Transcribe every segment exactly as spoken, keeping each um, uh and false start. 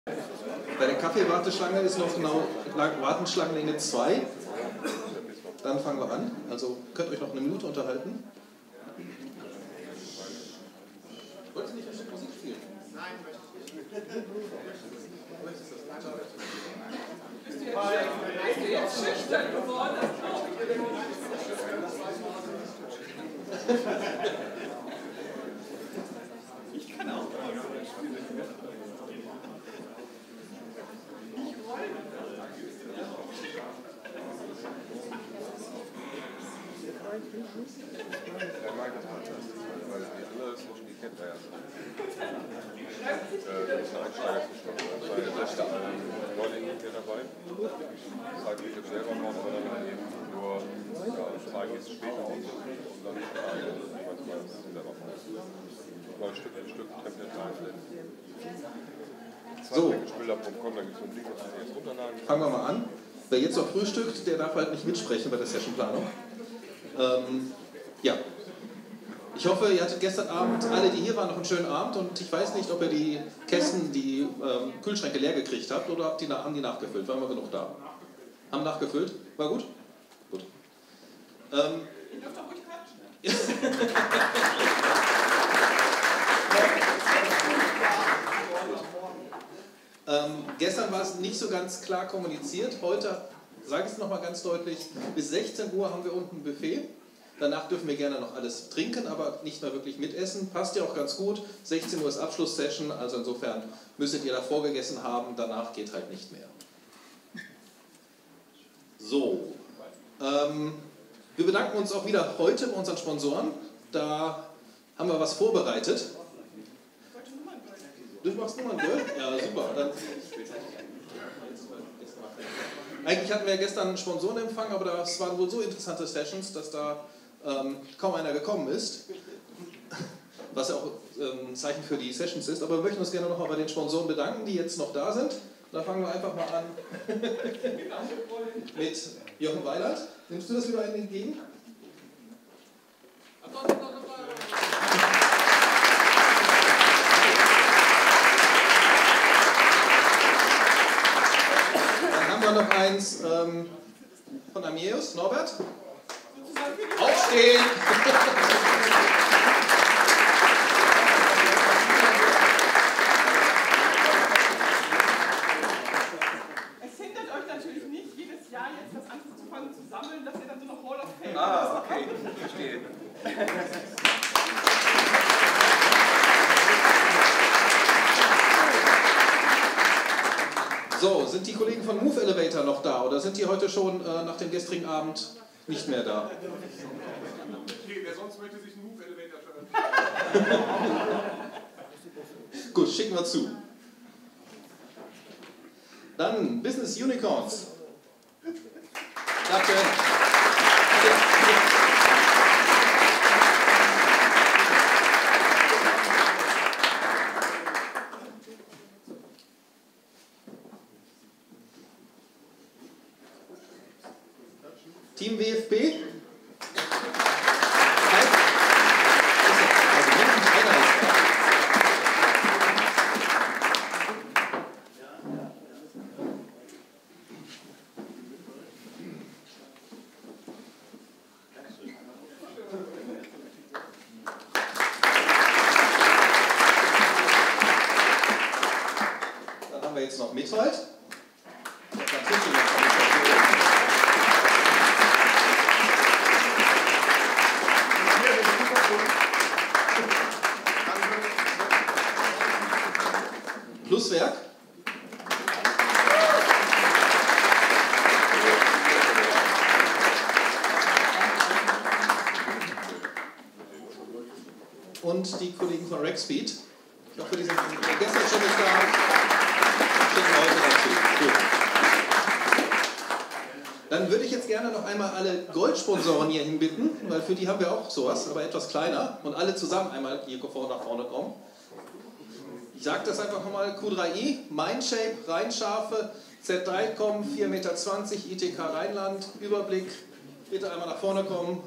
Bei der Kaffeewarteschlange ist noch genau Warteschlangenlänge zwei. Dann fangen wir an. Also könnt ihr euch noch eine Minute unterhalten. Wollt ihr nicht ein Stück Musik spielen? Nein, möchte ich nicht. Bist du jetzt schüchtern geworden? Ich kann auch. Er mag das fantastisch, weil die andere Switchen, die kennt er ja. Äh, das ist ein Einsteiger zu stoppen. Das war der letzte Neuling hier dabei. Das zeige ich jetzt selber noch, aber dann eben nur, ja, zeigen jetzt später aus. Und dann nicht mehr ein, manchmal selber machen. Mal Stück für Stück Template einstellen. So. Spiller punkt com, da gibt es einen Link, das jetzt runterladen. Fangen wir mal an. Wer jetzt noch frühstückt, der darf halt nicht mitsprechen bei der Sessionplanung. Ähm, ja. Ich hoffe, ihr hattet gestern Abend, alle, die hier waren, noch einen schönen Abend und ich weiß nicht, ob ihr die Kästen, die ähm, Kühlschränke leer gekriegt habt oder habt die, haben die nachgefüllt. Waren wir genug da? Haben nachgefüllt? War gut? Gut. Ähm, ihr dürft auch ruhig quatschen. ähm, gestern war es nicht so ganz klar kommuniziert. Heute sage ich es nochmal ganz deutlich, bis sechzehn Uhr haben wir unten ein Buffet. Danach dürfen wir gerne noch alles trinken, aber nicht mehr wirklich mitessen. Passt ja auch ganz gut. sechzehn Uhr ist Abschlusssession, also insofern müsstet ihr davor gegessen haben. Danach geht halt nicht mehr. So. Ähm, wir bedanken uns auch wieder heute bei unseren Sponsoren. Da haben wir was vorbereitet. Du machst Nummern-Duell? Ja, super. Dann Eigentlich hatten wir ja gestern einen Sponsorenempfang, aber das waren wohl so interessante Sessions, dass da ähm, kaum einer gekommen ist. Was ja auch ähm, ein Zeichen für die Sessions ist. Aber wir möchten uns gerne nochmal bei den Sponsoren bedanken, die jetzt noch da sind. Da fangen wir einfach mal an mit Jochen Weilert. Nimmst du das wieder entgegen? Noch eins ähm, von Amius, Norbert. Aufstehen! Es hindert euch natürlich nicht, jedes Jahr jetzt das anzufangen zu sammeln, dass ihr dann so eine Hall of Fame habt. Ah, okay, verstehe. So, sind die Kollegen von Move Elevator noch da oder sind die heute schon äh, nach dem gestrigen Abend nicht mehr da? Okay, wer sonst möchte sich einen Move Elevator schauen? Gut, schicken wir zu. Dann Business Unicorns. Danke. Team W F B. Dann haben wir jetzt noch Mitwald. Pluswerk. Und die Kollegen von Rexpeed. Ich hoffe, die sind gestern schon nicht da. Schicken heute dazu. Gut. Dann würde ich jetzt gerne noch einmal alle Goldsponsoren hier hinbitten, weil für die haben wir auch sowas, aber etwas kleiner. Und alle zusammen einmal hier vorne nach vorne kommen. Ich sage das einfach nochmal, Q drei i, Mindshape, Rheinschafe, Z drei Punkt com, vier Meter zwanzig, I T K Rheinland, Überblick, bitte einmal nach vorne kommen.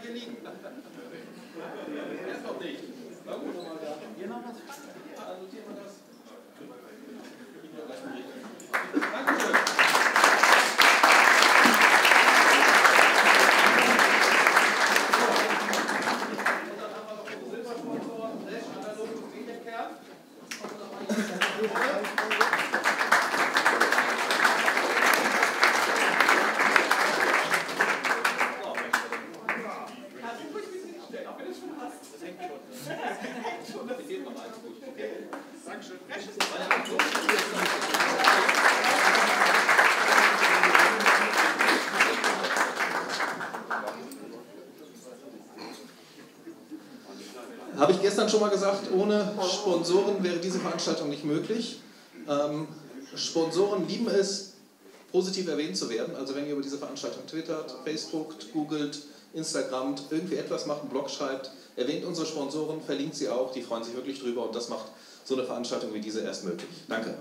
hier liegen? Erst noch nicht. Na gut. Hier noch was? Ja, notieren wir das. Dankeschön. Habe ich gestern schon mal gesagt, ohne Sponsoren wäre diese Veranstaltung nicht möglich. Ähm, Sponsoren lieben es, positiv erwähnt zu werden. Also wenn ihr über diese Veranstaltung twittert, Facebookt, googelt, Instagramt, irgendwie etwas macht, einen Blog schreibt, erwähnt unsere Sponsoren, verlinkt sie auch, die freuen sich wirklich drüber und das macht so eine Veranstaltung wie diese erst möglich. Danke.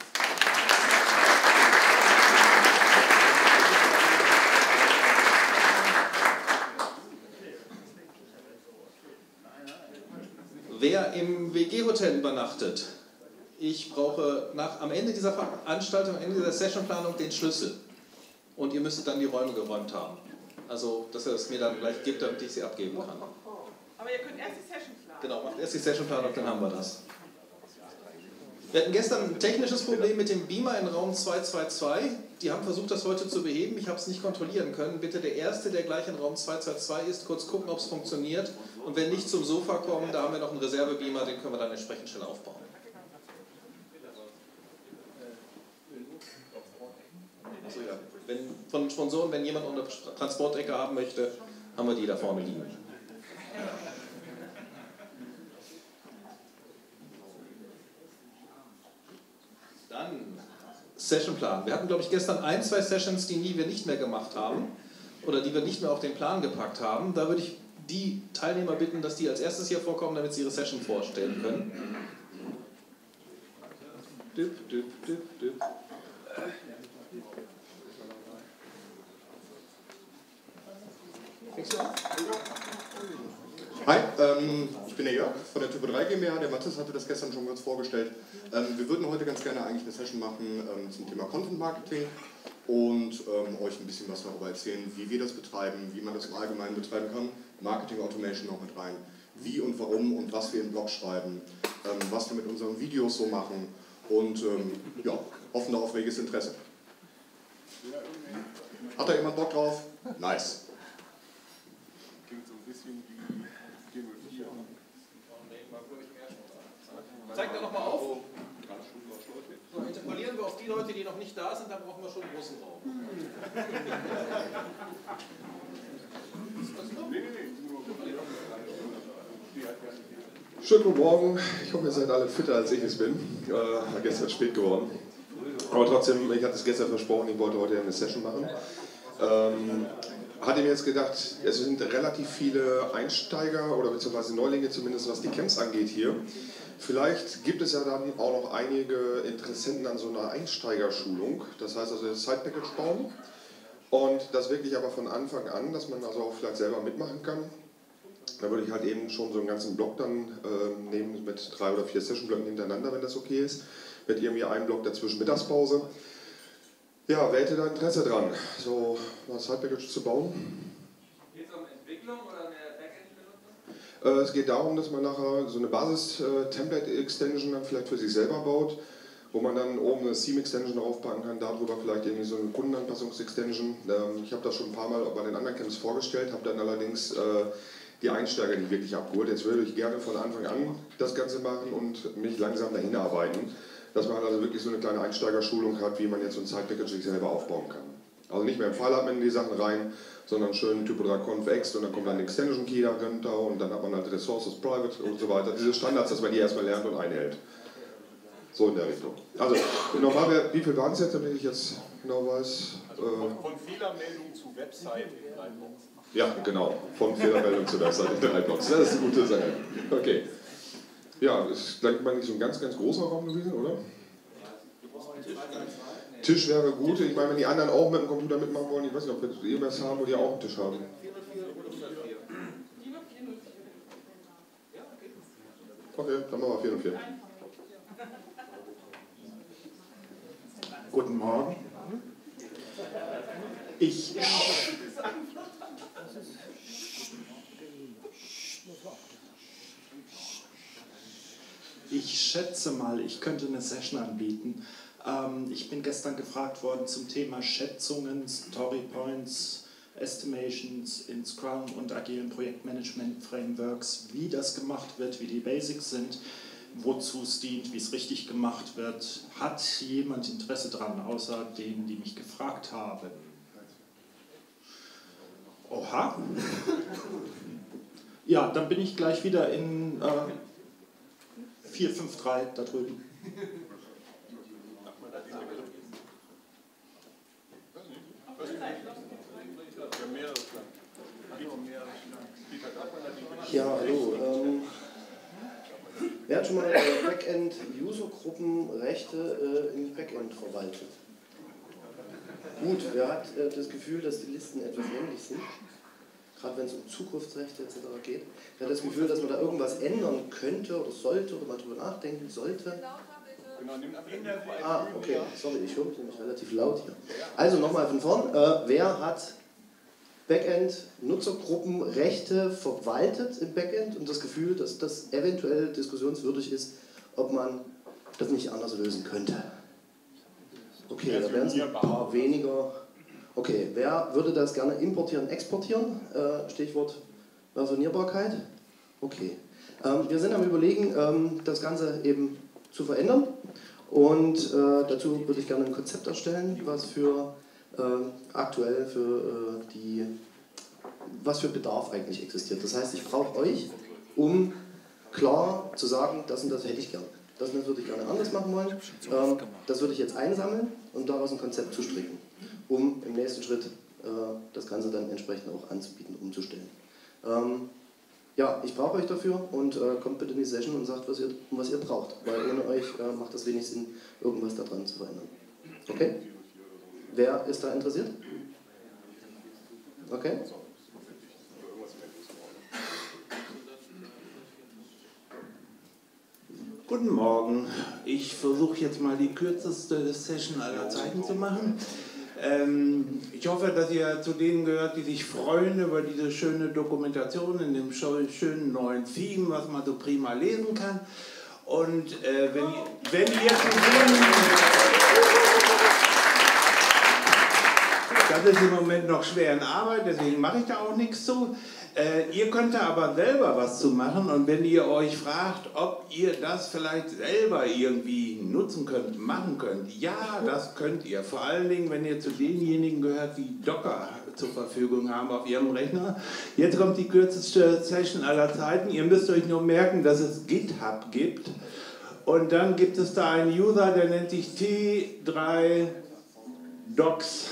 Wer im W G-Hotel übernachtet, ich brauche nach, am Ende dieser Veranstaltung, am Ende dieser Sessionplanung den Schlüssel. Und ihr müsstet dann die Räume geräumt haben. Also, dass er es mir dann gleich gibt, damit ich sie abgeben kann. Aber ihr könnt erst die Session planen. Genau, macht erst die Sessionplanung, dann haben wir das. Wir hatten gestern ein technisches Problem mit dem Beamer in Raum zwei zwei zwei. Die haben versucht, das heute zu beheben. Ich habe es nicht kontrollieren können. Bitte der Erste, der gleich in Raum zwei zwei zwei ist, kurz gucken, ob es funktioniert. Und wenn nicht, zum Sofa kommen, da haben wir noch einen Reservebeamer, den können wir dann entsprechend schnell aufbauen. Achso, ja. Wenn, von den Sponsoren, wenn jemand noch eine Transportecke haben möchte, haben wir die da vorne liegen. Dann Sessionplan. Wir hatten, glaube ich, gestern ein, zwei Sessions, die nie wir nicht mehr gemacht haben oder die wir nicht mehr auf den Plan gepackt haben. Da würde ich die Teilnehmer bitten, dass die als erstes hier vorkommen, damit sie ihre Session vorstellen können. Dip, dip, dip, dip. Hi, ähm, ich bin der Jörg von der Typo drei GmbH, der Mathis hatte das gestern schon kurz vorgestellt. Ähm, wir würden heute ganz gerne eigentlich eine Session machen ähm, zum Thema Content Marketing und ähm, euch ein bisschen was darüber erzählen, wie wir das betreiben, wie man das im Allgemeinen betreiben kann, Marketing Automation noch mit rein, wie und warum und was wir im Blog schreiben, ähm, was wir mit unseren Videos so machen und ähm, ja, hoffen darauf reges Interesse. Hat da jemand Bock drauf? Nice. Klingt so ein bisschen wie G null vier. Zeig da nochmal auf. So, interpolieren wir auf die Leute, die noch nicht da sind, dann brauchen wir schon einen großen Raum. Schönen guten Morgen, ich hoffe, ihr seid alle fitter als ich es bin. Äh, war gestern spät geworden. Aber trotzdem, ich hatte es gestern versprochen, ich wollte heute eine Session machen. Ähm, hatte mir jetzt gedacht, es sind relativ viele Einsteiger oder beziehungsweise Neulinge zumindest, was die Camps angeht hier. Vielleicht gibt es ja dann auch noch einige Interessenten an so einer Einsteigerschulung. Das heißt also das Side-Package bauen und das wirklich aber von Anfang an, dass man also auch vielleicht selber mitmachen kann. Da würde ich halt eben schon so einen ganzen Block dann äh, nehmen mit drei oder vier Session-Blöcken hintereinander, wenn das okay ist. Mit irgendwie einem Block dazwischen Mittagspause. Ja, wer hätte da Interesse dran, so ein Side-Package zu bauen? Geht es um Entwicklung oder eine Backend-Benutzung? Äh, es geht darum, dass man nachher so eine Basis-Template-Extension dann vielleicht für sich selber baut, wo man dann oben eine Theme-Extension draufpacken kann, darüber vielleicht irgendwie so eine Kundenanpassungs-Extension. Ähm, ich habe das schon ein paar Mal bei den anderen Camps vorgestellt, habe dann allerdings äh, die Einsteiger nicht wirklich abgeholt. Jetzt würde ich gerne von Anfang an das Ganze machen und mich langsam dahin arbeiten, dass man also wirklich so eine kleine Einsteigerschulung hat, wie man jetzt so ein Side-Package sich selber aufbauen kann. Also nicht mehr im File-Admin in die Sachen rein, sondern schön Typo drei Conf Ext und dann kommt dann ein Extension Key dahinter und dann hat man halt Resources Private und so weiter. Diese Standards, dass man die erstmal lernt und einhält. So in der Richtung. Also normal wäre, wie viel waren es jetzt, damit ich jetzt genau weiß? Also von, von Fehlermeldung zu Website in drei Blocks. Ja, genau. Von Fehlermeldung zu Website in drei Blocks. Das ist eine gute Sache. Okay. Ja, das ist gleich mal nicht so ein ganz, ganz großer Raum gewesen, oder? Tisch wäre gut. Ich meine, wenn die anderen auch mit dem Computer mitmachen wollen, ich weiß nicht, ob wir irgendwas haben, wo die auch einen Tisch haben. Okay, dann machen wir vier und vier. Guten Morgen. Ich, ich schätze mal, ich könnte eine Session anbieten. Ähm, ich bin gestern gefragt worden zum Thema Schätzungen, Story Points, Estimations in Scrum und agilen Projektmanagement-Frameworks, wie das gemacht wird, wie die Basics sind, wozu es dient, wie es richtig gemacht wird. Hat jemand Interesse dran, außer denen, die mich gefragt haben? Oha. Ja, dann bin ich gleich wieder in äh, vier fünf drei da drüben. Ja, hallo. Ähm, wer hat schon mal äh, Backend-User-Gruppenrechte äh, im Backend verwaltet? Gut, wer hat äh, das Gefühl, dass die Listen etwas ähnlich sind? Gerade wenn es um Zukunftsrechte et cetera geht. Wer hat das Gefühl, dass man da irgendwas ändern könnte oder sollte oder mal drüber nachdenken sollte? Ah, okay, sorry, ich höre mich nämlich relativ laut hier. Also nochmal von vorn. Äh, wer hat Backend-Nutzergruppenrechte verwaltet im Backend und das Gefühl, dass das eventuell diskussionswürdig ist, ob man das nicht anders lösen könnte? Okay, da wären es ein paar weniger. Okay, wer würde das gerne importieren, exportieren? Äh, Stichwort Versionierbarkeit. Okay. Ähm, wir sind am Überlegen, ähm, das Ganze eben zu verändern und äh, dazu würde ich gerne ein Konzept erstellen, was für äh, aktuell für äh, die, was für Bedarf eigentlich existiert. Das heißt, ich brauche euch, um klar zu sagen, das und das hätte ich gerne. Das und das würde ich gerne anders machen wollen. Ähm, das würde ich jetzt einsammeln und daraus ein Konzept zu stricken, um im nächsten Schritt äh, das Ganze dann entsprechend auch anzubieten, umzustellen. Ähm, ja, ich brauche euch dafür und äh, kommt bitte in die Session und sagt, was ihr, was ihr braucht, weil ohne euch äh, macht das wenig Sinn, irgendwas daran zu verändern. Okay? Wer ist da interessiert? Okay? Guten Morgen. Ich versuche jetzt mal die kürzeste Session aller Zeiten zu machen. Ähm, ich hoffe, dass ihr zu denen gehört, die sich freuen über diese schöne Dokumentation in dem schönen neuen Theme, was man so prima lesen kann. Und äh, wenn, wenn ihr zu denen... Das ist im Moment noch schwer in Arbeit, deswegen mache ich da auch nichts zu. Äh, ihr könnt da aber selber was zu machen und wenn ihr euch fragt, ob ihr das vielleicht selber irgendwie nutzen könnt, machen könnt, ja, das könnt ihr. Vor allen Dingen, wenn ihr zu denjenigen gehört, die Docker zur Verfügung haben auf ihrem Rechner. Jetzt kommt die kürzeste Session aller Zeiten. Ihr müsst euch nur merken, dass es GitHub gibt. Und dann gibt es da einen User, der nennt sich T drei Docs.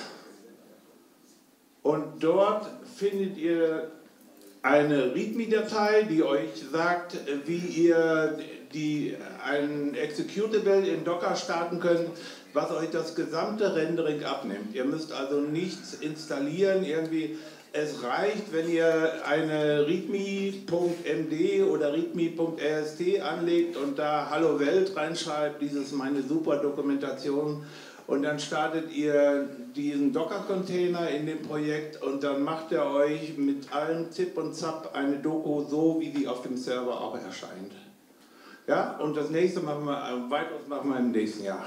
Und dort findet ihr eine README-Datei, die euch sagt, wie ihr die, ein Executable in Docker starten könnt, was euch das gesamte Rendering abnimmt. Ihr müsst also nichts installieren, irgendwie. Es reicht, wenn ihr eine readme.md oder readme.rst anlegt und da Hallo Welt reinschreibt, dieses meine super Dokumentation. Und dann startet ihr diesen Docker-Container in dem Projekt und dann macht er euch mit allem Zip und Zap eine Doku so, wie sie auf dem Server auch erscheint. Ja, und das nächste machen wir, äh, weiteres machen wir im nächsten Jahr.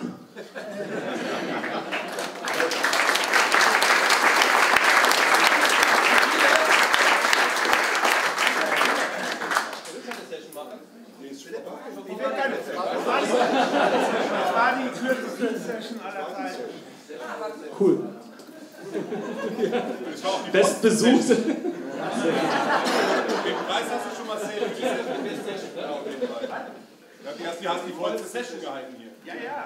Ich will keine Session. Das war die kürzeste Session aller Zeiten. Cool. Bestbesuchte. Den Preis hast du schon mal sehr. Du hast die vollste Session gehalten hier. Ja, ja.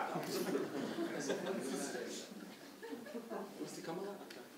Wo ist die Kamera?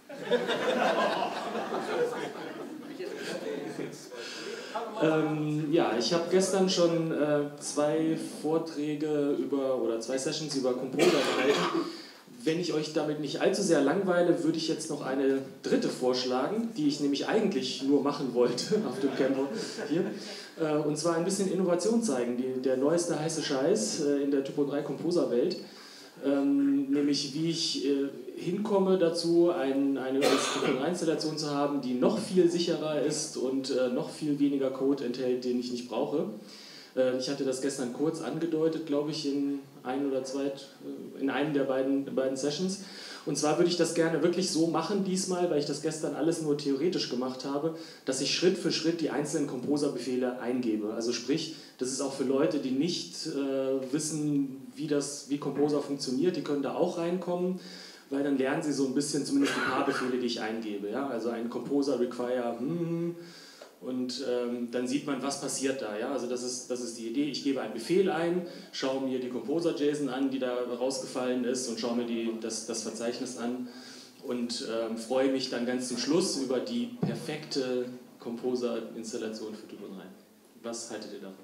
Ähm, ja, ich habe gestern schon äh, zwei Vorträge über oder zwei Sessions über Composer gehalten, wenn ich euch damit nicht allzu sehr langweile, würde ich jetzt noch eine dritte vorschlagen, die ich nämlich eigentlich nur machen wollte auf dem Campo hier. Äh, und zwar ein bisschen Innovation zeigen, die, der neueste heiße Scheiß äh, in der Typo drei Composer Welt. Ähm, nämlich wie ich äh, hinkomme dazu, ein, eine Typo drei Installation zu haben, die noch viel sicherer ist und äh, noch viel weniger Code enthält, den ich nicht brauche. Äh, ich hatte das gestern kurz angedeutet, glaube ich, in ein oder zwei, äh, in einem der beiden, beiden Sessions. Und zwar würde ich das gerne wirklich so machen diesmal, weil ich das gestern alles nur theoretisch gemacht habe, dass ich Schritt für Schritt die einzelnen Composer-Befehle eingebe. Also sprich, das ist auch für Leute, die nicht äh, wissen, wie, das, wie Composer funktioniert, die können da auch reinkommen, weil dann lernen sie so ein bisschen zumindest ein paar Befehle, die ich eingebe. Ja? Also ein Composer require hm, und ähm, dann sieht man, was passiert da. Ja? Also das ist, das ist die Idee, ich gebe einen Befehl ein, schaue mir die Composer-JSON an, die da rausgefallen ist und schaue mir die, das, das Verzeichnis an und ähm, freue mich dann ganz zum Schluss über die perfekte Composer-Installation für Typo drei. Was haltet ihr davon?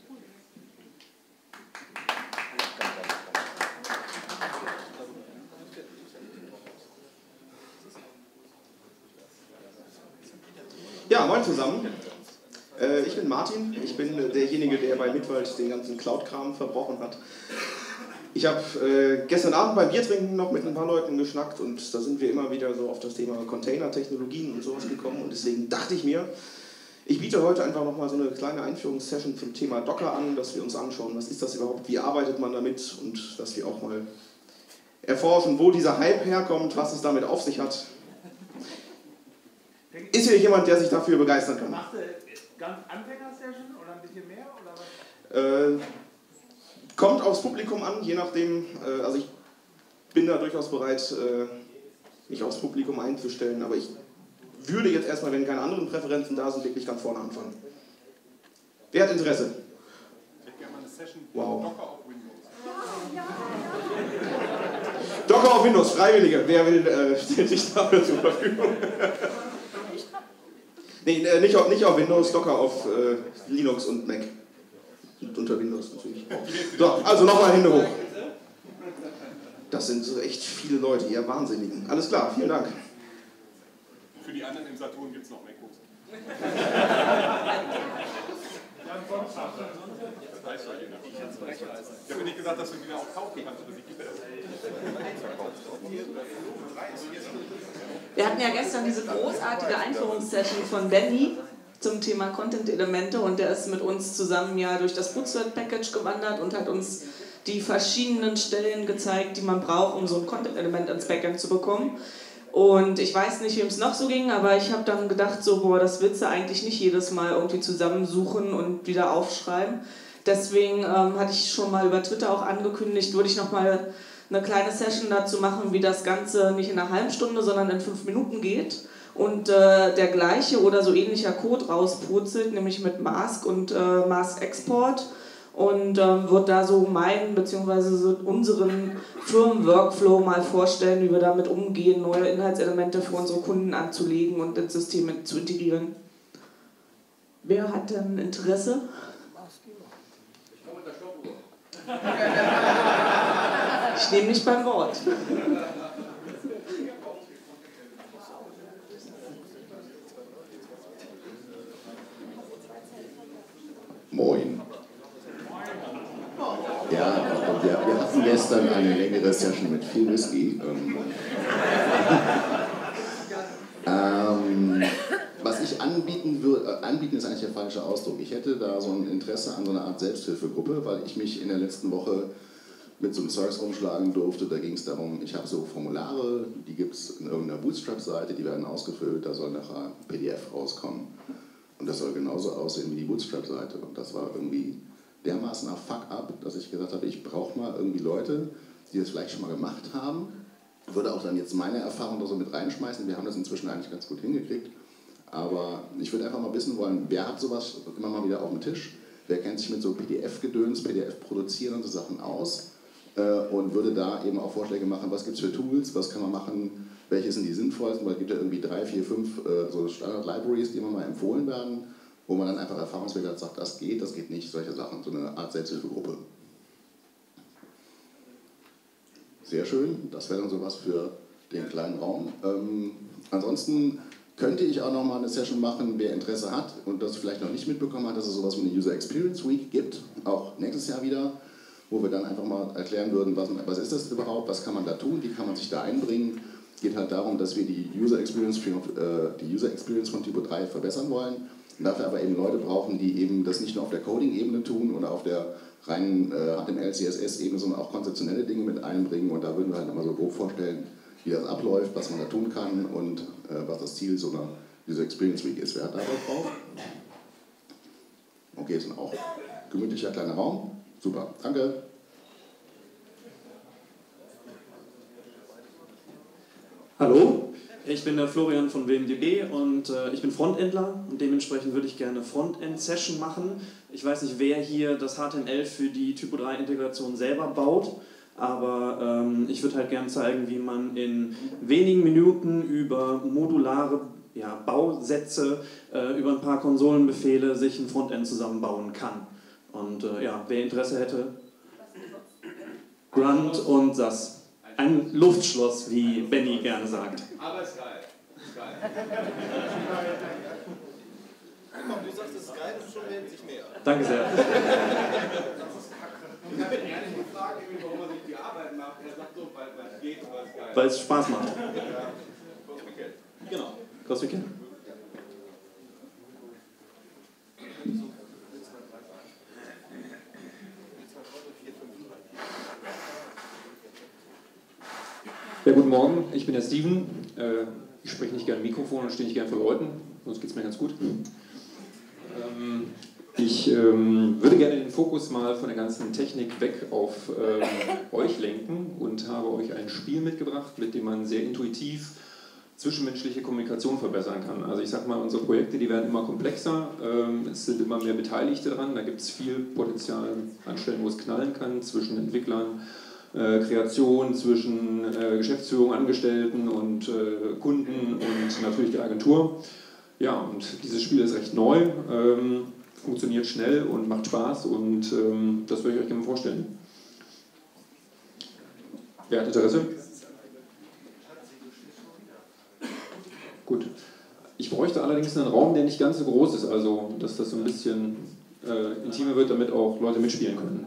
Ja, moin zusammen. Äh, ich bin Martin. Ich bin äh, derjenige, der bei Mitwald den ganzen Cloud-Kram verbrochen hat. Ich habe äh, gestern Abend beim Biertrinken noch mit ein paar Leuten geschnackt und da sind wir immer wieder so auf das Thema Container-Technologien und sowas gekommen und deswegen dachte ich mir, ich biete heute einfach nochmal so eine kleine Einführungssession zum Thema Docker an, dass wir uns anschauen, was ist das überhaupt, wie arbeitet man damit und dass wir auch mal erforschen, wo dieser Hype herkommt, was es damit auf sich hat. Ist hier jemand, der sich dafür begeistern kann? Machst du ganz Anfänger-Session oder ein bisschen mehr? Oder was? Äh, kommt aufs Publikum an, je nachdem. Äh, also ich bin da durchaus bereit, äh, mich aufs Publikum einzustellen, aber ich würde jetzt erstmal, wenn keine anderen Präferenzen da sind, wirklich ganz vorne anfangen. Wer hat Interesse? Ich hätte gerne mal eine Session wow. Docker auf Windows. Docker auf Windows, Freiwillige. Wer will, äh, stellt sich dafür zur Verfügung? Nee, nicht auf, nicht auf Windows, Docker auf äh, Linux und Mac. Und unter Windows natürlich. So, also nochmal Hände hoch. Das sind so echt viele Leute, ihr Wahnsinnigen. Alles klar, vielen Dank. Für die anderen im Saturn gibt es noch MacBooks. Das weiß ja jeder. Ich habe nicht gesagt, dass du wieder auch kaufen kannst, oder wie geht das? Wir hatten ja gestern diese großartige Einführungssession von Benny zum Thema Content-Elemente und der ist mit uns zusammen ja durch das Bootstrap-Package gewandert und hat uns die verschiedenen Stellen gezeigt, die man braucht, um so ein Content-Element ins Backend zu bekommen. Und ich weiß nicht, wem es noch so ging, aber ich habe dann gedacht, so, boah, das willst du eigentlich nicht jedes Mal irgendwie zusammensuchen und wieder aufschreiben. Deswegen ähm, hatte ich schon mal über Twitter auch angekündigt, würde ich nochmal eine kleine Session dazu machen, wie das Ganze nicht in einer halben Stunde, sondern in fünf Minuten geht und äh, der gleiche oder so ähnlicher Code rauspurzelt, nämlich mit Mask und äh, Mask Export und ähm, wird da so meinen bzw. so unseren Firmen-Workflow mal vorstellen, wie wir damit umgehen, neue Inhaltselemente für unsere Kunden anzulegen und ins System mit zu integrieren. Wer hat denn Interesse? Ich nehme nicht beim Wort. Moin. Ja, wir, wir hatten gestern eine längere Session mit viel Whisky. Ähm, ähm, was ich anbieten würde, anbieten ist eigentlich der falsche Ausdruck. Ich hätte da so ein Interesse an so einer Art Selbsthilfegruppe, weil ich mich in der letzten Woche mit so einem Zeugs rumschlagen durfte. Da ging es darum, ich habe so Formulare, die gibt es in irgendeiner Bootstrap-Seite, die werden ausgefüllt, da soll nachher ein P D F rauskommen. Und das soll genauso aussehen wie die Bootstrap-Seite. Und das war irgendwie dermaßen ein Fuck-up, dass ich gesagt habe, ich brauche mal irgendwie Leute, die das vielleicht schon mal gemacht haben. Ich würde auch dann jetzt meine Erfahrung da so mit reinschmeißen. Wir haben das inzwischen eigentlich ganz gut hingekriegt. Aber ich würde einfach mal wissen wollen, wer hat sowas immer mal wieder auf dem Tisch? Wer kennt sich mit so P D F-Gedöns, P D F-produzierende Sachen aus? Und würde da eben auch Vorschläge machen, was gibt es für Tools, was kann man machen, welche sind die sinnvollsten, weil es gibt ja irgendwie drei, vier, fünf so Standard-Libraries, die immer mal empfohlen werden, wo man dann einfach Erfahrungswerte hat, sagt, das geht, das geht nicht, solche Sachen, so eine Art Selbsthilfegruppe. Sehr schön, das wäre dann sowas für den kleinen Raum. Ähm, ansonsten könnte ich auch noch mal eine Session machen, wer Interesse hat und das vielleicht noch nicht mitbekommen hat, dass es sowas wie eine User Experience Week gibt, auch nächstes Jahr wieder, wo wir dann einfach mal erklären würden, was, was ist das überhaupt, was kann man da tun, wie kann man sich da einbringen. Es geht halt darum, dass wir die User Experience, für, äh, die User Experience von Typo drei verbessern wollen, und dafür aber eben Leute brauchen, die eben das nicht nur auf der Coding-Ebene tun oder auf der reinen äh, H T M L, C S S-Ebene, sondern auch konzeptionelle Dinge mit einbringen, und da würden wir halt immer so grob vorstellen, wie das abläuft, was man da tun kann und äh, was das Ziel so einer User Experience Week ist. Wer hat da Bock drauf? Okay, ist dann auch gemütlicher kleiner Raum. Super, danke. Hallo, ich bin der Florian von W M D B und äh, ich bin Frontendler und dementsprechend würde ich gerne eine Frontend-Session machen. Ich weiß nicht, wer hier das H T M L für die Typo drei Integration selber baut, aber ähm, ich würde halt gerne zeigen, wie man in wenigen Minuten über modulare ja, Bausätze, äh, über ein paar Konsolenbefehle sich ein Frontend zusammenbauen kann. Und äh, ja, wer Interesse hätte, Grunt und S A S. Ein Luftschloss, wie Benny gerne sagt. Aber ist geil. Ist geil. Komm, du sagst, es ist geil und schon melden sich mehr. Danke sehr. Ich habe ihn ehrlich gefragt, warum er sich die Arbeit macht. Er sagt so, weil es geht und weil es geil ist. Weil es Spaß macht. Ja. Genau. Groß wie Ja, guten Morgen, ich bin der Steven. Ich spreche nicht gerne im Mikrofon und stehe nicht gerne vor Leuten, sonst geht es mir ganz gut. Ich würde gerne den Fokus mal von der ganzen Technik weg auf euch lenken und habe euch ein Spiel mitgebracht, mit dem man sehr intuitiv zwischenmenschliche Kommunikation verbessern kann. Also ich sage mal, unsere Projekte, die werden immer komplexer, es sind immer mehr Beteiligte dran, da gibt es viel Potenzial an Stellen, wo es knallen kann, zwischen Entwicklern, Kreation, zwischen Geschäftsführung, Angestellten und Kunden und natürlich der Agentur. Ja, und dieses Spiel ist recht neu, funktioniert schnell und macht Spaß, und das würde ich euch gerne vorstellen. Wer hat Interesse? Gut. Ich bräuchte allerdings einen Raum, der nicht ganz so groß ist, also dass das so ein bisschen äh, intimer wird, damit auch Leute mitspielen können.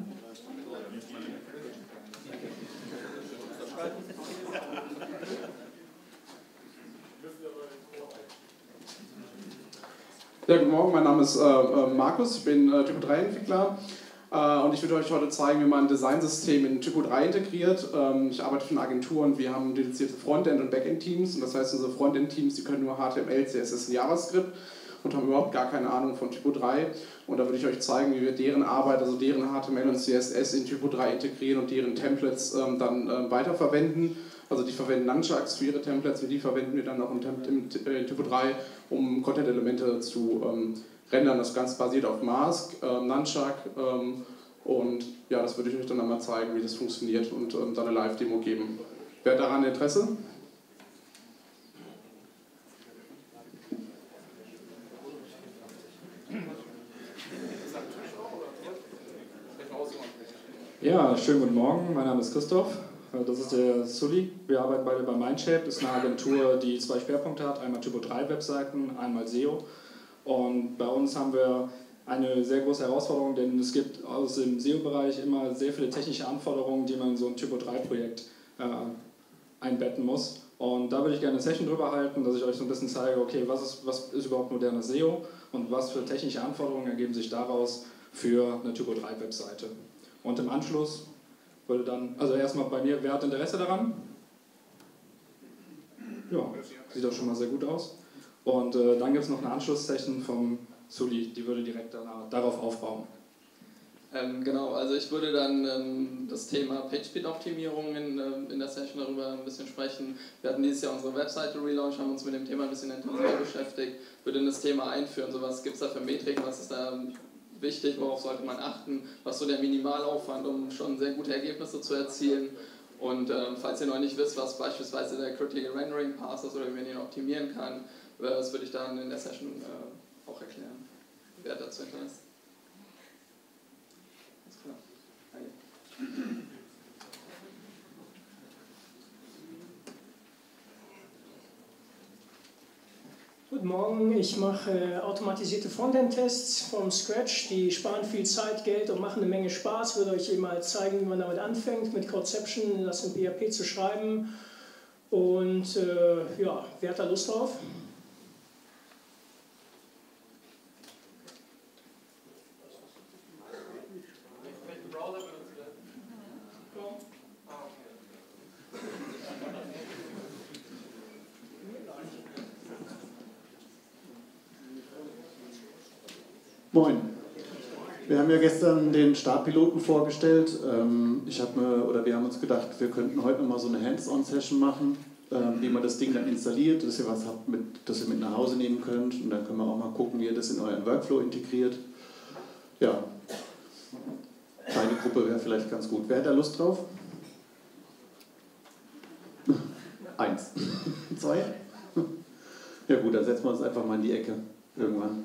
Ja, guten Morgen, mein Name ist äh, Markus, ich bin äh, Typo drei Entwickler. Uh, und ich würde euch heute zeigen, wie man ein Designsystem in Typo drei integriert. Um, ich arbeite für eine Agentur und wir haben dedizierte Frontend- und Backend-Teams. Und das heißt, unsere Frontend-Teams, die können nur H T M L, C S S und JavaScript und haben überhaupt gar keine Ahnung von Typo drei. Und da würde ich euch zeigen, wie wir deren Arbeit, also deren H T M L und C S S in Typo drei integrieren und deren Templates ähm, dann ähm, weiterverwenden. Also die verwenden Nunchucks für ihre Templates und die verwenden wir dann auch in, in, in Typo drei, um Content-Elemente zu ähm, rendern. Das Ganze basiert auf Mask, ähm, Nunchuck ähm, und ja, das würde ich euch dann einmal zeigen, wie das funktioniert und ähm, dann eine Live-Demo geben. Wer hat daran Interesse? Ja, schönen guten Morgen, mein Name ist Christoph, das ist der Sully. Wir arbeiten beide bei Mindshape, das ist eine Agentur, die zwei Schwerpunkte hat, einmal Typo drei Webseiten, einmal S E O. Und bei uns haben wir eine sehr große Herausforderung, denn es gibt aus dem S E O-Bereich immer sehr viele technische Anforderungen, die man in so ein Typo drei Projekt äh, einbetten muss. Und da würde ich gerne eine Session drüber halten, dass ich euch so ein bisschen zeige, okay, was ist, was ist überhaupt modernes S E O und was für technische Anforderungen ergeben sich daraus für eine Typo drei Webseite. Und im Anschluss würde dann, also erstmal bei mir, wer hat Interesse daran? Ja, sieht doch schon mal sehr gut aus. Und äh, dann gibt es noch eine Anschlusssession vom Sully, die würde direkt danach, darauf aufbauen. Ähm, genau, also ich würde dann ähm, das Thema PageSpeed-Optimierung in, ähm, in der Session darüber ein bisschen sprechen. Wir hatten dieses Jahr unsere Webseite relaunch, haben uns mit dem Thema ein bisschen intensiver beschäftigt, würde in das Thema einführen, so was gibt es da für Metriken, was ist da wichtig, worauf sollte man achten, was so der Minimalaufwand, um schon sehr gute Ergebnisse zu erzielen. Und ähm, falls ihr noch nicht wisst, was beispielsweise der Critical Rendering Path ist oder wie man ihn optimieren kann, das würde ich dann in der Session äh, auch erklären. Wer hat dazu Interesse? Alles klar. Danke. Guten Morgen, ich mache äh, automatisierte Frontend-Tests vom Scratch. Die sparen viel Zeit, Geld und machen eine Menge Spaß. Ich würde euch eben mal zeigen, wie man damit anfängt, mit Codeception das in P H P zu schreiben. Und äh, ja, wer hat da Lust drauf? Moin. Wir haben ja gestern den Startpiloten vorgestellt. Ich habe mir, oder wir haben uns gedacht, wir könnten heute noch mal so eine Hands-on-Session machen, wie man das Ding dann installiert, dass ihr was habt, mit, das ihr mit nach Hause nehmen könnt. Und dann können wir auch mal gucken, wie ihr das in euren Workflow integriert. Ja, kleine Gruppe wäre vielleicht ganz gut. Wer hat da Lust drauf? Eins. Zwei? Ja gut, dann setzen wir uns einfach mal in die Ecke irgendwann.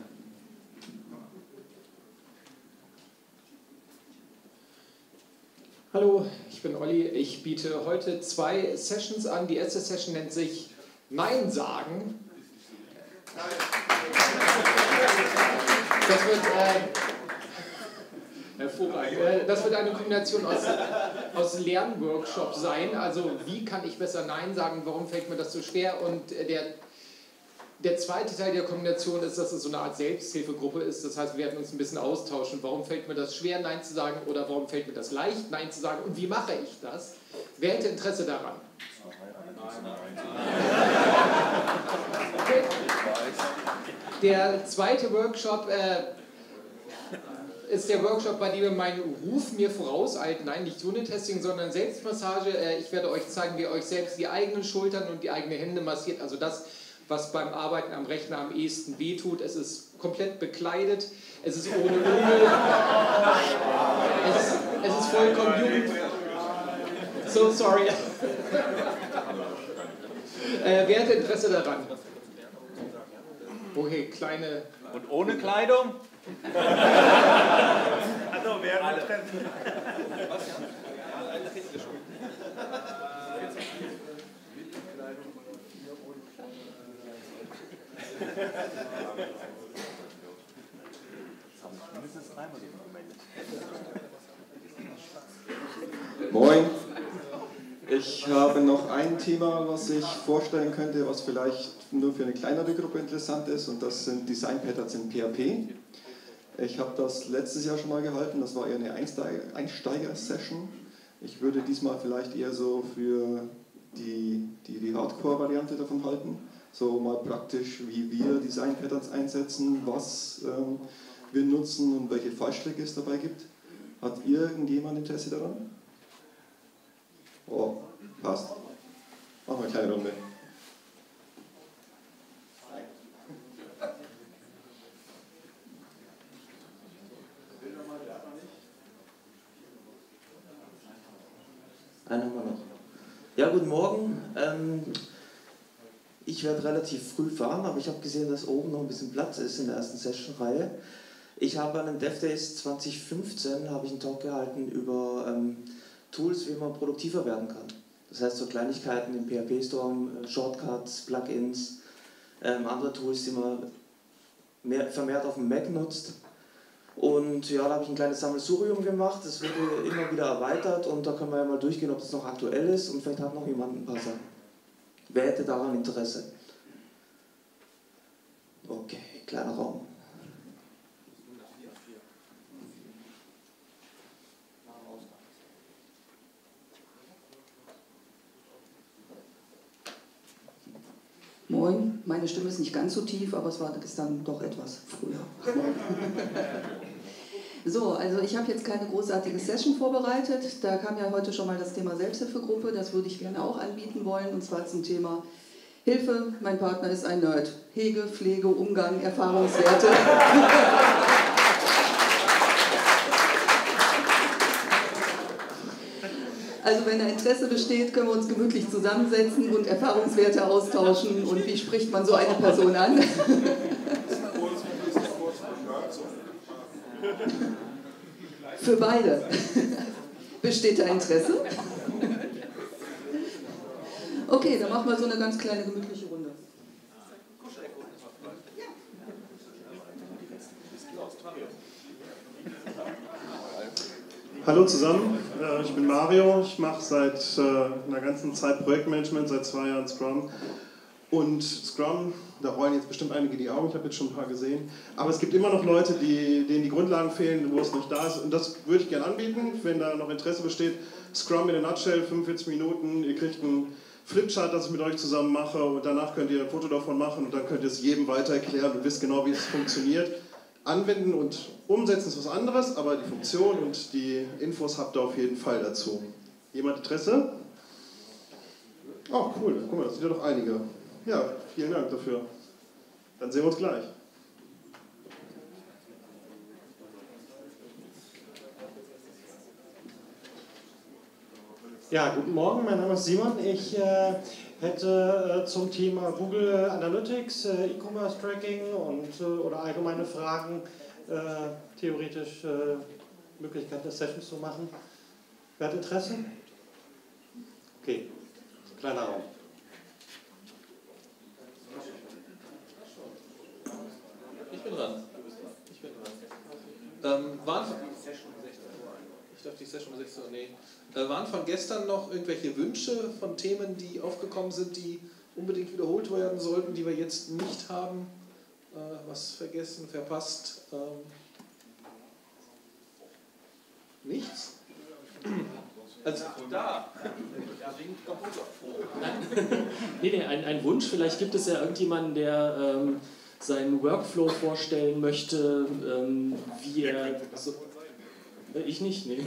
Hallo, ich bin Olli. Ich biete heute zwei Sessions an. Die erste Session nennt sich Nein sagen. Das wird, äh, hervorragend. Das wird eine Kombination aus, aus Lernworkshop sein. Also wie kann ich besser Nein sagen? Warum fällt mir das so schwer? Und der Der zweite Teil der Kombination ist, dass es so eine Art Selbsthilfegruppe ist. Das heißt, wir werden uns ein bisschen austauschen. Warum fällt mir das schwer, Nein zu sagen? Oder warum fällt mir das leicht, Nein zu sagen? Und wie mache ich das? Wer hätte Interesse daran? Okay. Der zweite Workshop äh, ist der Workshop, bei dem wir meinen Ruf mir vorauseilten. Nein, nicht Unit-Testing, sondern Selbstmassage. Äh, ich werde euch zeigen, wie ihr euch selbst die eigenen Schultern und die eigenen Hände massiert. Also das, was beim Arbeiten am Rechner am ehesten wehtut. Es ist komplett bekleidet, es ist ohne Öl, es ist, es ist vollkommen jugend. So sorry. äh, wer hat Interesse daran? Okay, kleine... Und ohne Kleidung? Also, wer hat Interesse? Moin. Ich habe noch ein Thema, was ich vorstellen könnte, was vielleicht nur für eine kleinere Gruppe interessant ist, und das sind Design Patterns in P H P. Ich habe das letztes Jahr schon mal gehalten, das war eher eine Einsteiger-Session. Ich würde diesmal vielleicht eher so für die, die, die Hardcore-Variante davon halten. So mal praktisch, wie wir Design Patterns einsetzen, was ähm, wir nutzen und welche Fallstricke es dabei gibt. Hat irgendjemand Interesse daran? Oh, passt. Machen wir eine kleine Runde. Einen haben wir noch. Ja, guten Morgen. Ähm, ich werde relativ früh fahren, aber ich habe gesehen, dass oben noch ein bisschen Platz ist in der ersten Session-Reihe. Ich habe an den DevDays zwanzig fünfzehn habe ich einen Talk gehalten über ähm, Tools, wie man produktiver werden kann. Das heißt, so Kleinigkeiten im P H P-Storm, Shortcuts, Plugins, ähm, andere Tools, die man mehr, vermehrt auf dem Mac nutzt. Und ja, da habe ich ein kleines Sammelsurium gemacht, das wurde immer wieder erweitert und da können wir ja mal durchgehen, ob es noch aktuell ist und vielleicht hat noch jemand ein paar Sachen. Wer hätte daran Interesse? Okay, kleiner Raum. Moin, meine Stimme ist nicht ganz so tief, aber es war gestern doch etwas früher. So, also ich habe jetzt keine großartige Session vorbereitet. Da kam ja heute schon mal das Thema Selbsthilfegruppe, das würde ich gerne auch anbieten wollen, und zwar zum Thema Hilfe, mein Partner ist ein Nerd. Hege, Pflege, Umgang, Erfahrungswerte. Also wenn da Interesse besteht, können wir uns gemütlich zusammensetzen und Erfahrungswerte austauschen. Und wie spricht man so eine Person an? Für beide. Besteht da Interesse? Okay, dann machen wir so eine ganz kleine gemütliche Runde. Hallo zusammen, ich bin Mario, ich mache seit einer ganzen Zeit Projektmanagement, seit zwei Jahren Scrum. Und Scrum, da rollen jetzt bestimmt einige die Augen, ich habe jetzt schon ein paar gesehen. Aber es gibt immer noch Leute, die, denen die Grundlagen fehlen, wo es nicht da ist. Und das würde ich gerne anbieten, wenn da noch Interesse besteht. Scrum in a nutshell, fünfundvierzig Minuten, ihr kriegt einen Flipchart, das ich mit euch zusammen mache und danach könnt ihr ein Foto davon machen und dann könnt ihr es jedem weiter erklären und wisst genau, wie es funktioniert. Anwenden und umsetzen ist was anderes, aber die Funktion und die Infos habt ihr auf jeden Fall dazu. Jemand Interesse? Oh, cool, guck mal, das sind ja doch einige. Ja, vielen Dank dafür. Dann sehen wir uns gleich. Ja, guten Morgen, mein Name ist Simon. Ich äh, hätte äh, zum Thema Google Analytics, äh, E-Commerce Tracking und, äh, oder allgemeine Fragen äh, theoretisch äh, Möglichkeit, eine Session zu machen. Wer hat Interesse? Okay, kleiner Raum. Ich bin dran. Ich bin dran. Ähm, waren von, ich dachte, die Session um sechzehn Uhr, nee. Äh, waren von gestern noch irgendwelche Wünsche von Themen, die aufgekommen sind, die unbedingt wiederholt werden sollten, die wir jetzt nicht haben? Äh, was vergessen, verpasst? Ähm, nichts? Also, da. nee, nee, ein, ein Wunsch. Vielleicht gibt es ja irgendjemanden, der ähm, seinen Workflow vorstellen möchte, ähm, wie er. So, ich nicht, nee.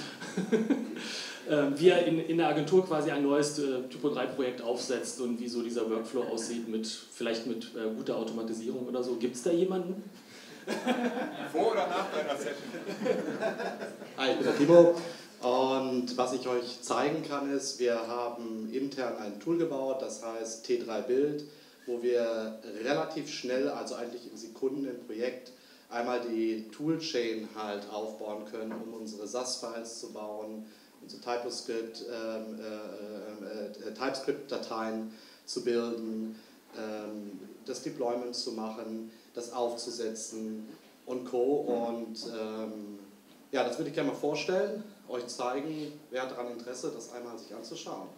ähm, wie er in, in der Agentur quasi ein neues äh, Typo drei Projekt aufsetzt und wie so dieser Workflow aussieht, mit, vielleicht mit äh, guter Automatisierung oder so. Gibt es da jemanden? Vor oder nach deiner Session? Hi, ich bin der Timo. Und was ich euch zeigen kann ist, wir haben intern ein Tool gebaut, das heißt T drei Build, wo wir relativ schnell, also eigentlich in Sekunden im Projekt, einmal die Toolchain halt aufbauen können, um unsere S A S-Files zu bauen, unsere TypoScript, ähm, äh, äh, TypeScript-Dateien zu bilden, ähm, das Deployment zu machen, das aufzusetzen und Co. Und ähm, ja, das würde ich gerne mal vorstellen, euch zeigen, wer hat daran Interesse, das einmal sich anzuschauen.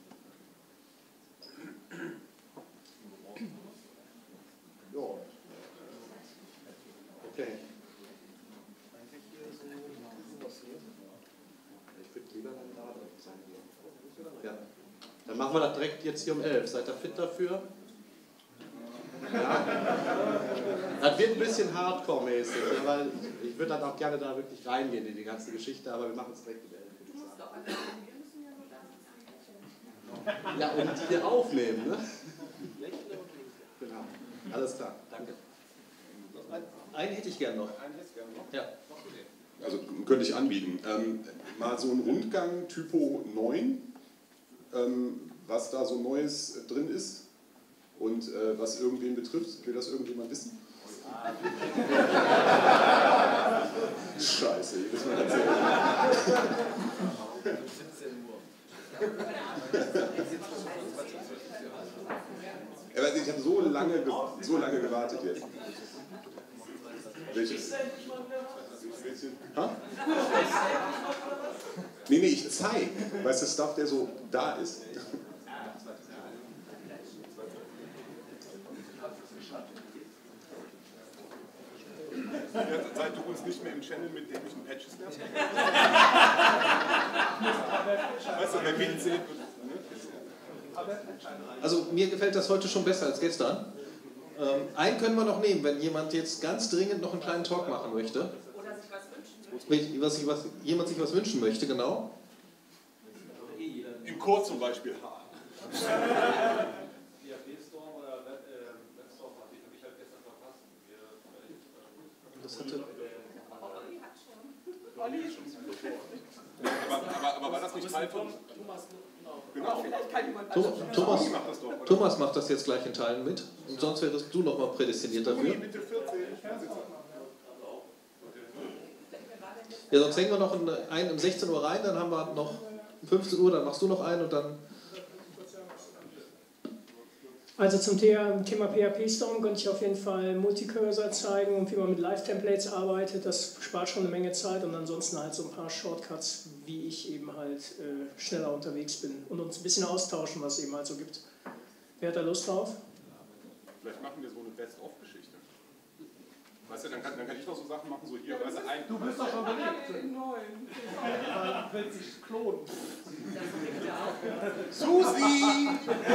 Jo. Okay. Ich würde lieber dann da drin sein. Ja. Dann machen wir das direkt jetzt hier um elf. Seid ihr fit dafür? Ja. Das wird ein bisschen Hardcore-mäßig, weil ich würde dann auch gerne da wirklich reingehen in die ganze Geschichte, aber wir machen es direkt um elf. Ja, und hier aufnehmen, ne? Genau. Alles klar. Danke. Einen hätte ich gern noch. Ja. Also könnte ich anbieten. Ähm, mal so ein Rundgang Typo neun, ähm, was da so Neues äh, drin ist und äh, was irgendwen betrifft. Will das irgendjemand wissen? Scheiße, jedes Mal erzählen. Aber ich habe so lange, so lange gewartet jetzt. Welches? Ha? Nee, nee, ich zeige. Weißt du, Stuff, der so da ist. Ja, seid du uns nicht mehr im Channel mit dämlichen Patches nervst? Weißt du, wer Wind sieht. Also mir gefällt das heute schon besser als gestern. Ähm, einen können wir noch nehmen, wenn jemand jetzt ganz dringend noch einen kleinen Talk machen möchte. Oder sich was wünschen möchte. Was sich was, jemand sich was wünschen möchte, genau. Im Chor zum Beispiel. Das hatte... Aber, aber, aber war das nicht Teil von... Genau. Thomas, Thomas, Thomas macht das jetzt gleich in Teilen mit. Und sonst wärst du noch mal prädestiniert dafür. Ja, sonst hängen wir noch einen um sechzehn Uhr rein, dann haben wir noch um fünfzehn Uhr, dann machst du noch einen und dann... Also zum Thema P H P-Storm könnte ich auf jeden Fall Multicursor zeigen und wie man mit Live-Templates arbeitet. Das spart schon eine Menge Zeit und ansonsten halt so ein paar Shortcuts, wie ich eben halt äh, schneller unterwegs bin und uns ein bisschen austauschen, was es eben halt so gibt. Wer hat da Lust drauf? Vielleicht machen wir so eine Best-of-Geschichte. Weißt du, dann kann, dann kann ich noch so Sachen machen, so hier, weißt du, ein... Du bist doch schon beliebt. Weil will sich klonen. Susi!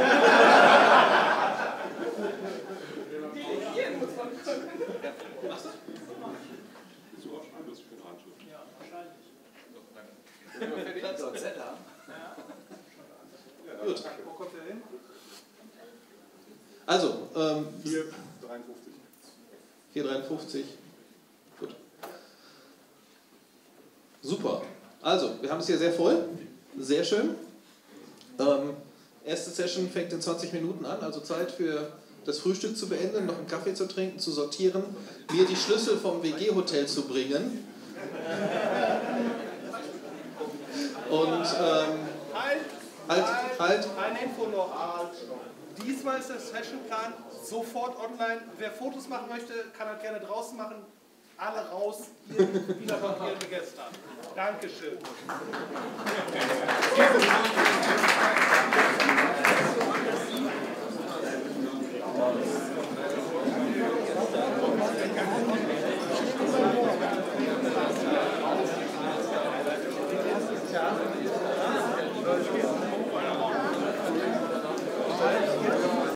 Machst du? Willst du aufschreiben? Das ist schön Handschrift. Ja, wahrscheinlich. Sind wir fertig? Kannst du uns Zettel? Ja, Gut. Wo kommt der hin? Also, ähm, vier dreiundfünfzig. vier dreiundfünfzig. Gut. Super. Also, wir haben es hier sehr voll. Sehr schön. Ähm, erste Session fängt in zwanzig Minuten an, also Zeit für das Frühstück zu beenden, noch einen Kaffee zu trinken, zu sortieren, mir die Schlüssel vom W G-Hotel zu bringen. Und ähm, Halt, halt, halt. Eine Info noch. Diesmal ist der Sessionplan sofort online. Wer Fotos machen möchte, kann das gerne draußen machen. Alle raus, ihr wieder von hier wie gestern. Dankeschön.